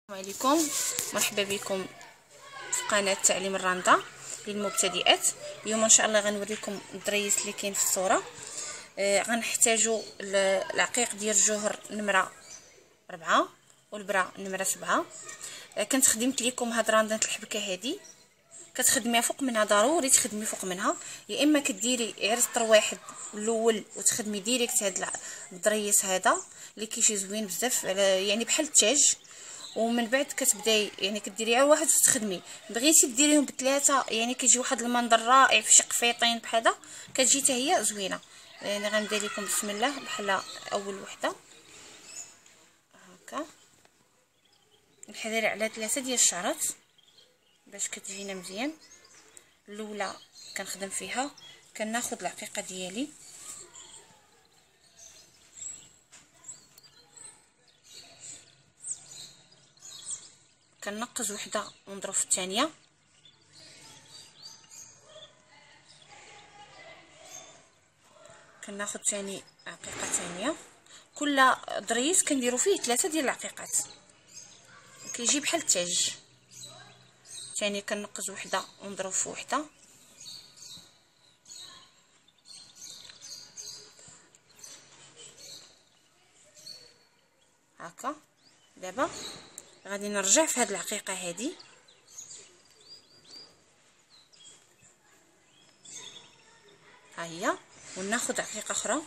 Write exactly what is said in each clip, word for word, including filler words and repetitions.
السلام عليكم، مرحبا بكم في قناه تعليم الرنده للمبتدئات. اليوم ان شاء الله غنوريكم الدريس اللي كاين في الصوره. آه غنحتاجوا العقيق ديال الجوهر نمره أربعة والبرا نمره سبعة. آه كنت خدمت لكم هاد رندة الحبكه هادي، كتخدميها فوق منها، ضروري تخدمي فوق منها، يا اما كديري غير سطر واحد الاول وتخدمي ديريكت هاد الدريس هذا اللي كيجي زوين بزاف، يعني بحال التاج، ومن بعد كتبداي يعني كديري غير واحد وتخدمي. بغيتي ديريهم بثلاثه يعني كيجي واحد المنظر رائع في شي قفيطين بحال هذا، كتجي حتى هي زوينه. يعني غنبدا لكم بسم الله بحال اول وحده هكا، نحضر على ثلاثه ديال الشعرات باش كتجينا مزيان. الاولى كنخدم فيها، كناخذ العقيقه ديالي كنقز وحده ونضرب في الثانيه، كناخذ ثاني عقيقه ثانيه. كل ضريس كنديروا فيه ثلاثه ديال العقيقات كيجي بحال التاج. ثاني كنقز وحده ونضرب في وحده، هكا. دابا غادي نرجع في هاد العقيقه هادي، ها هي، وناخذ عقيقه اخرى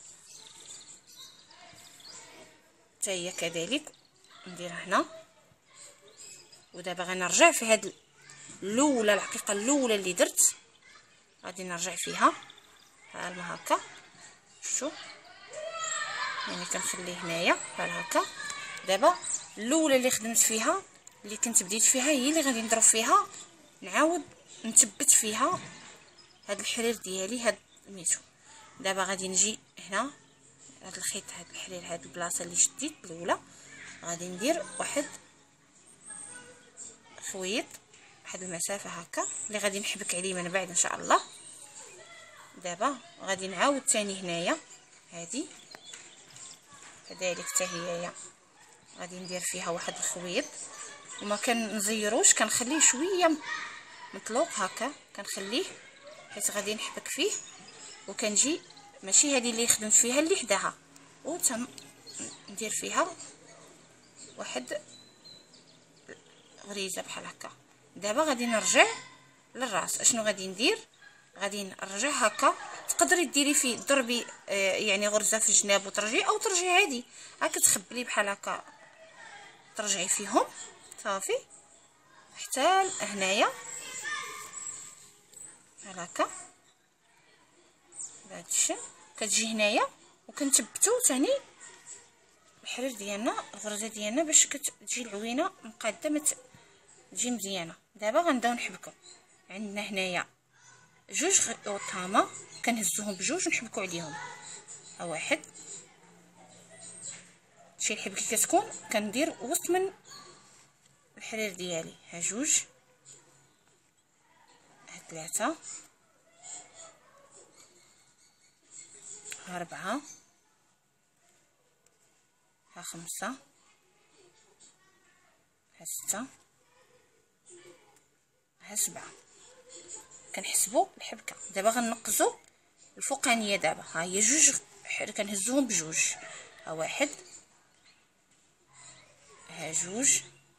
حتى هي كذلك نديرها هنا. ودابا غنرجع في هاد الاولى، العقيقه الاولى اللي درت غادي نرجع فيها، ها ما هكا، شفتوا يعني كنخليه هنايا بحال هكا. دابا الاولى اللي خدمت فيها، اللي كنت بديت فيها، هي اللي غادي نضرب فيها، نعاود نثبت فيها هاد الحرير ديالي، هاد سميتو. دابا غادي نجي هنا هاد الخيط، هاد الحرير، هاد البلاصه اللي شديت الاولى، غادي ندير واحد خويط، واحد المسافه هكا اللي غادي نحبك عليه من بعد ان شاء الله. دابا غادي نعاود ثاني هنايا هادي كذلك حتى هي غادي ندير فيها واحد الخويط، وما كنزيروش، كنخليه شويه مطلوق هكا، كنخليه حيت غادي نحبك فيه. وكنجي ماشي هذه اللي خدمت فيها اللي حداها، وتم ندير فيها واحد غريزه بحال هكا. دابا غادي نرجع للراس. اشنو غادي ندير؟ غادي نرجع هكا، تقدري ديري فيه ضربي آه يعني غرزه في الجناب وترجعي، او ترجعي عادي هكا تخبلي بحال هكا، ترجعي فيهم صافي حتى هنايا بحال هكا. بهذا الشكل كتجي هنايا، وكنثبتو ثاني الحرير ديالنا، الغرزه ديالنا، باش كتجي العوينه مقاده تجي مزيانه. دابا غنبداو نحبكو. عندنا هنايا جوج خيوط هما، كنهزوهم بجوج ونحبكو عليهم، ها واحد. شي الحبكه كتكون كندير وسط من الحرير ديالي، ها جوج، ها ثلاثه، ها ربعه، ها خمسه، ها سته، ها سبعه. كنحسبوا الحبكه. دابا غنقزوا الفوقانيه. دابا ها هي جوج كنهزوهم بجوج، ها واحد، ها جوج،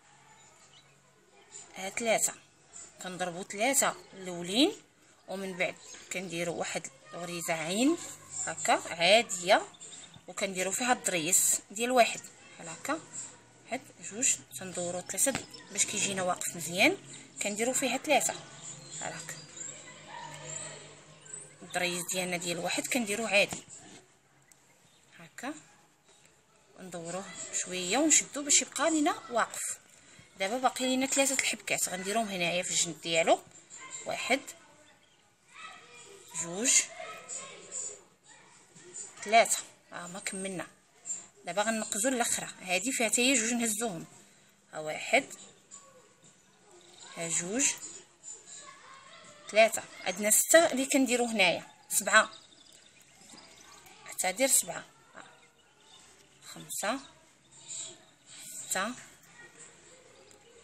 ها ثلاثه. كنضربوا ثلاثه الاولين، ومن بعد كنديروا واحد غريزه عين هكا عاديه، وكنديروا فيها الضريس ديال واحد بحال هكا، واحد جوج، تندوروا ثلاثه باش كيجينا واقف مزيان، كنديروا فيها ثلاثه بحال هكا. الضريس ديالنا ديال واحد كنديروه عادي هكا، وندوروه شويه ونشدو باش يبقى لينا واقف. دابا باقي لينا ثلاثه الحبكات، غنديرهم هنايا في الجنب ديالو، واحد، جوج، ثلاثه، ها ما كملنا. دابا غنقزوا الاخرى، هذه فيها حتى هي جوج، نهزوهم، ها واحد، ها جوج، ثلاثه. عندنا سته اللي كنديروا هنايا، سبعه، حتى دير سبعه، خمسه، سته،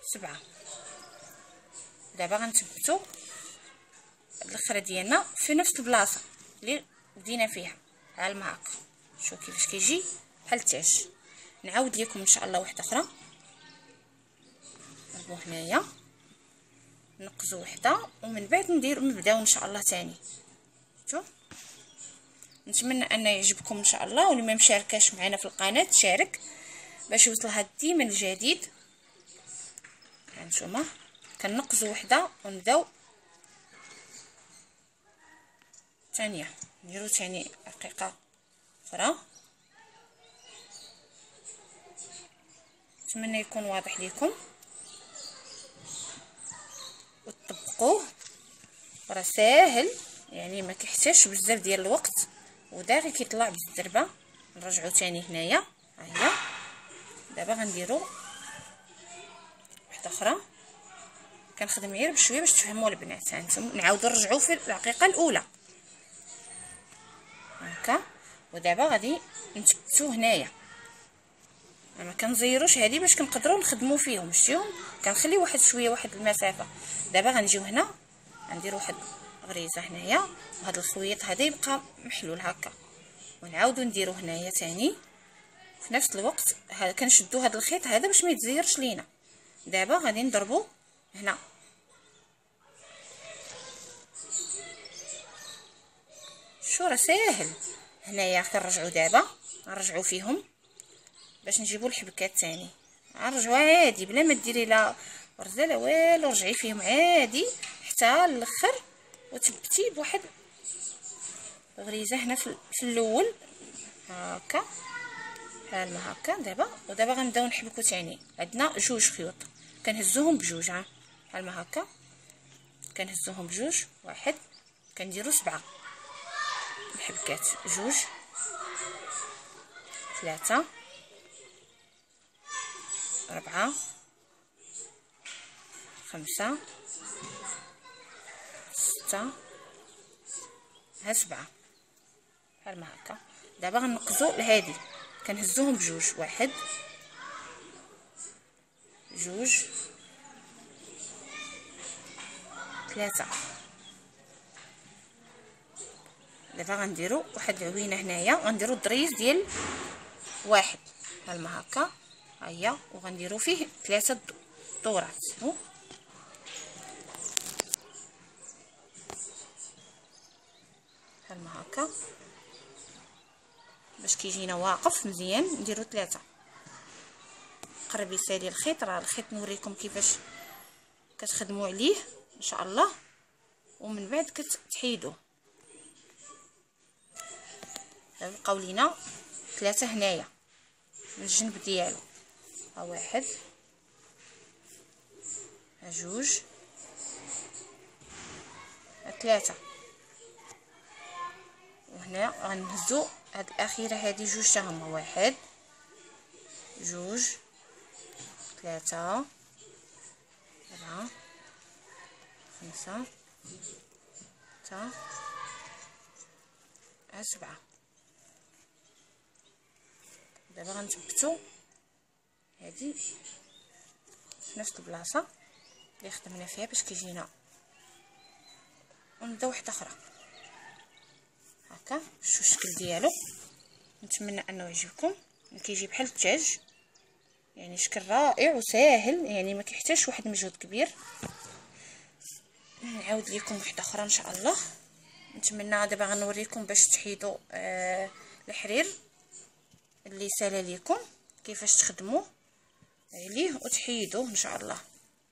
سبعة. دابا غنثبتو الاخره ديالنا في نفس البلاصه اللي بدينا فيها على المعاق. شوفوا كيفاش كيجي بحال التاج. نعاود لكم ان شاء الله واحده اخرى. نضربو هنايا نقزو وحده ومن بعد ندير نبداو ان شاء الله ثاني. شوفوا نتمنى ان يعجبكم ان شاء الله، واللي ما مشاركاش معنا في القناه تشارك باش يوصلها ديما الجديد. هانتوما كنقزو وحده ونبداو ثانيه، نديرو ثاني دقيقه اخرى. نتمنى يكون واضح لكم وتطبقوه، راه ساهل يعني ما كيحتاجش بزاف ديال الوقت وداغي كيطلع بالزربه. نرجعو ثاني هنايا. ها هي دابا غنديرو واحده اخرى. كنخدم غير بشويه باش تفهموا البنات. هانتوما نعاودو نرجعو في الدقيقه الاولى هكا. ودابا غادي نثبتو هنايا، ما كنزيروش هادي باش كنقدروا نخدموا فيهم. شتيهم كنخلي واحد شويه واحد المسافه. دابا غنجيو هنا غندير واحد غريزه هنايا، وهذا الخويط هذا يبقى محلول هكا، ونعاودو نديرو هنايا ثاني في نفس الوقت. هذا كنشدو هذا الخيط هذا باش ما يتزيرش لينا. دابا غادي نضربو هنا. شو راه ساهل. هنايا كنرجعو دابا نرجعو فيهم باش نجيبو الحبكات ثاني. نرجعو عادي بلا ما ديري لا ورزه لا والو، رجعي فيهم عادي حتى الاخر وتبتي بواحد غريزه هنا في الاول هكا بحال ما هكا. دابا ودابا غنبداو نحبكو ثاني. عندنا جوج خيوط كنهزوهم بجوج ها بحال ما هكا، كنهزوهم بجوج. واحد كنديرو سبعه الحبكات، جوج ثلاثه ربعة خمسة ستة ها سبعة بحال ما هكا. دابا غنقزو لهادي كنهزوهم بجوج. واحد جوج ثلاثة. دابا غنديرو واحد العوينه هنايا، غنديرو الضريس ديال واحد بحال ما هكا. ها هي وغنديرو فيه ثلاثه دورات بحال ما هكا باش كيجينا واقف مزيان. نديرو ثلاثه. قربي سالي الخيط، راه الخيط نوريكم كيفاش كتخدموا عليه ان شاء الله، ومن بعد كتحيدوه. بقاو لينا ثلاثه هنايا من الجنب ديالو. ها واحد ها جوج ها ثلاثه. وهنا غنهزو هاد الاخيره هادي جوج تا هما. واحد جوج ثلاثه ربعه خمسه سته ها سبعه. دابا غنثبتو هادي في نفس البلاصه اللي خدمنا فيها باش كيجينا، ونبداو واحده اخرى هكا. شوفوا الشكل ديالو. نتمنى انه يعجبكم. كيجي بحال التاج يعني شكل رائع وساهل، يعني ما كيحتاجش واحد المجهود كبير. نعاود لكم واحده اخرى ان شاء الله. نتمنى دابا غنوريكم باش تحيدوا آه الحرير اللي سال لكم، كيفاش تخدموا عليه وتحيدوه ان شاء الله.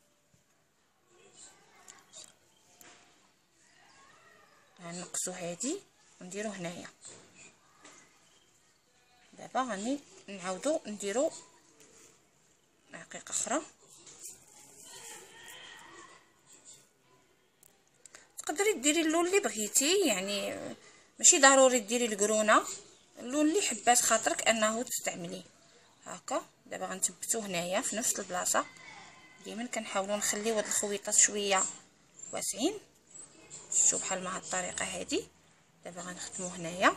غنقصوا هادي ونديرو هنايا. دابا غادي نعاودو نديرو دقيقه اخرى. تقدري ديري اللون اللي بغيتي، يعني ماشي ضروري ديري القرونه، اللون اللي حبات خاطرك انه تستعمليه هكا. دابا غنثبتو هنايا في نفس البلاصه. ديما كنحاولوا نخليو هاد الخويطات شويه واسعين، شوفوا بحال ما هاد الطريقه هادي. دابا غنخدمو هنايا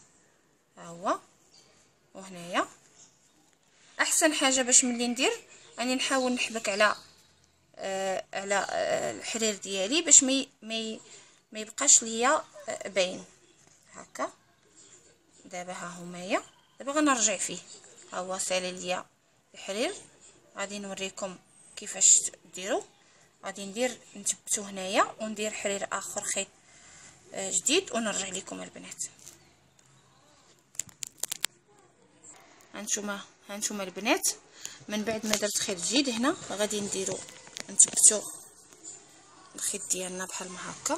ها هو وهنايا. احسن حاجه باش ملي ندير راني نحاول نحبك على آه على آه الحرير ديالي باش مي مي ما يبقاش ليا آه باين هكا. دابا ها همايا، دابا غنرجع فيه، ها هو سالي ليا الحرير. غادي نوريكم كيفاش ديروا. غادي ندير نثبتو هنايا وندير حرير اخر خيط آه جديد ونرجع لكم البنات. هانتوما هانتوما البنات، من بعد ما درت خيط جديد هنا غادي نديرو نثبتو الخيط ديالنا بحال ما هكا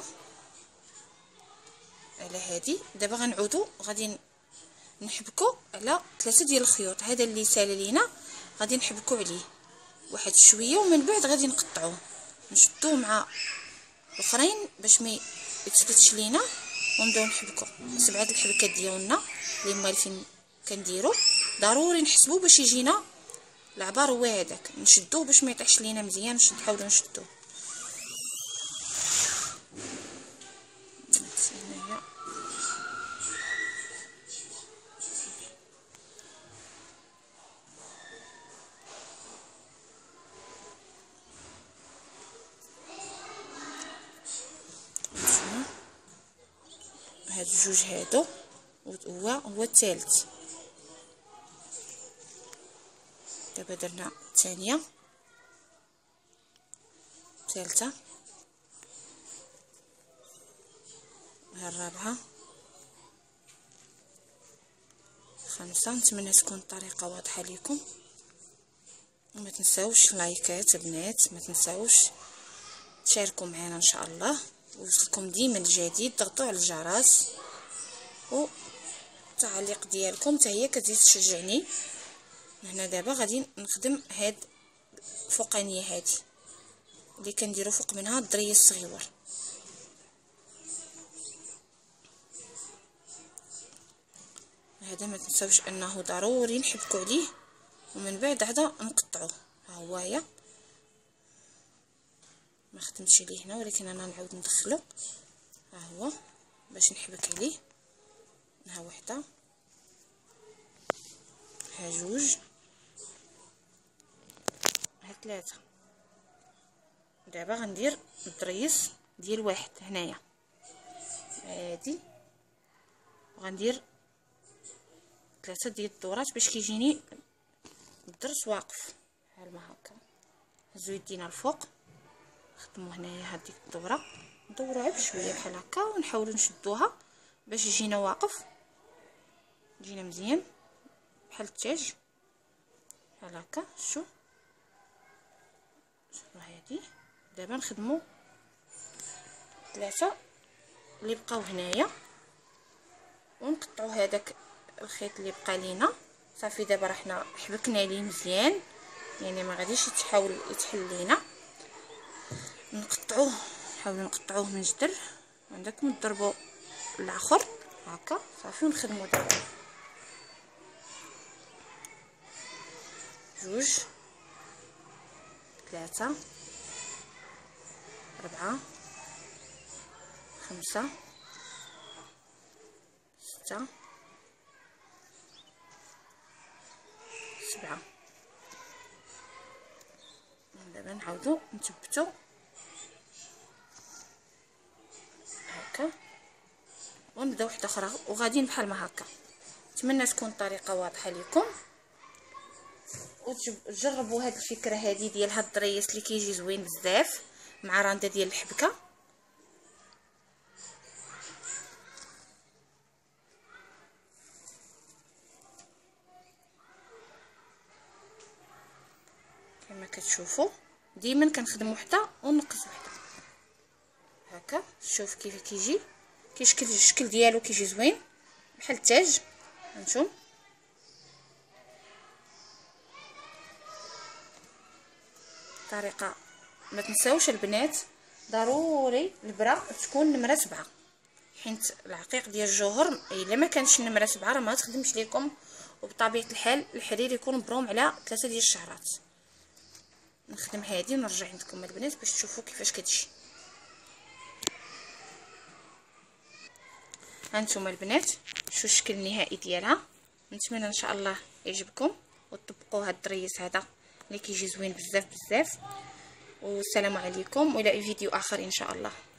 على هادي. دابا غنعودو غادي نحبكو على ثلاثه ديال الخيوط. هذا اللي سال لينا غادي نحبكو عليه واحد شويه، ومن بعد غادي نقطعوه نشدوه مع الاخرين باش ما يتثبتش لينا، ونبداو نحبكو سبعه الحبكات ديالنا اللي مالفين كنديرو. ضروري نحسبو باش يجينا العبار هو هذاك، نشدوه باش ما يطيحش لينا مزيان. نشد نحاولوا نشدوه هنايا. هاد الجوج هادو هو هو الثالث. دابا درنا الثانيه، الثالثه، ها الرابعه، خمسه. نتمنى تكون الطريقه واضحه لكم، وما تنساوش لايكات بنات، ما تنساوش تشاركوا معنا ان شاء الله ويوصلكم ديما الجديد. ضغطوا على الجرس والتعليق ديالكم حتى هي كتزيد تشجعني. هنا دابا غادي نخدم هاد الفوقانيه هادي اللي كنديروا فوق منها الدريه الصغيور. هذا ما تنساوش انه ضروري نحبكوا عليه، ومن بعد عاد نقطعوه. ها هويا ما خدمتش ليه هنا، ولكن انا نعاود ندخلو. ها هو باش نحبك عليه. ها وحده، ها جوج، ها ثلاثه. دابا غندير الضريس ديال واحد هنايا هادي، وغندير ثلاثه ديال الدورات باش كيجيني الضرس واقف بحال ما هكا. هزو يدينا الفوق، نخدمو هنايا هذيك الدوره، ندوروها بشويه بحال هكا ونحاولوا نشدوها باش يجينا واقف، يجينا مزيان بحال التاج بحال هكا. شوف شوفوا هادي. دابا نخدمو ثلاثه اللي بقاو هنايا ونقطعوا هذاك الخيط اللي بقى لينا. صافي دابا راه حنا حبكنا ليه مزيان، يعني ما غاديش يتحاول يتحل لينا. نقطعوه، نحاولوا نقطعوه من جدر عندكم، نضربوا الاخر هكا صافي. ونخدموا دابا جوج، ثلاثة، أربعة، خمسة، ستة، سبعة. دابا نعاودو نثبتو هكا ونبداو وحده اخرى وغاديين بحال ما هكا. نتمنى تكون الطريقه واضحه لكم وتجربوا هاد الفكره هذه ديال هاد الضريس اللي كيجي زوين بزاف مع رانده ديال الحبكه. كما كتشوفوا ديما كنخدم وحده ونقص وحده هكا. شوف كيف كيجي، كيشكل الشكل ديالو كيجي زوين بحال التاج. هانتوما طريقه. ما تنساوش البنات ضروري البرا تكون نمره سبعة، حيت العقيق ديال الجوهر الا ما كانش نمره سبعة راه ما تخدمش لكم، وبطبيعه الحال الحرير يكون مبروم على ثلاثه ديال الشعرات. نخدم هذه ونرجع عندكم البنات باش تشوفوا كيفاش كتجي. هانتوما البنات شو الشكل النهائي ديالها. نتمنى ان شاء الله يعجبكم وتطبقوا هاد الضريس هذا اللي كيجي زوين بزاف بزاف. والسلام عليكم والى فيديو اخر ان شاء الله.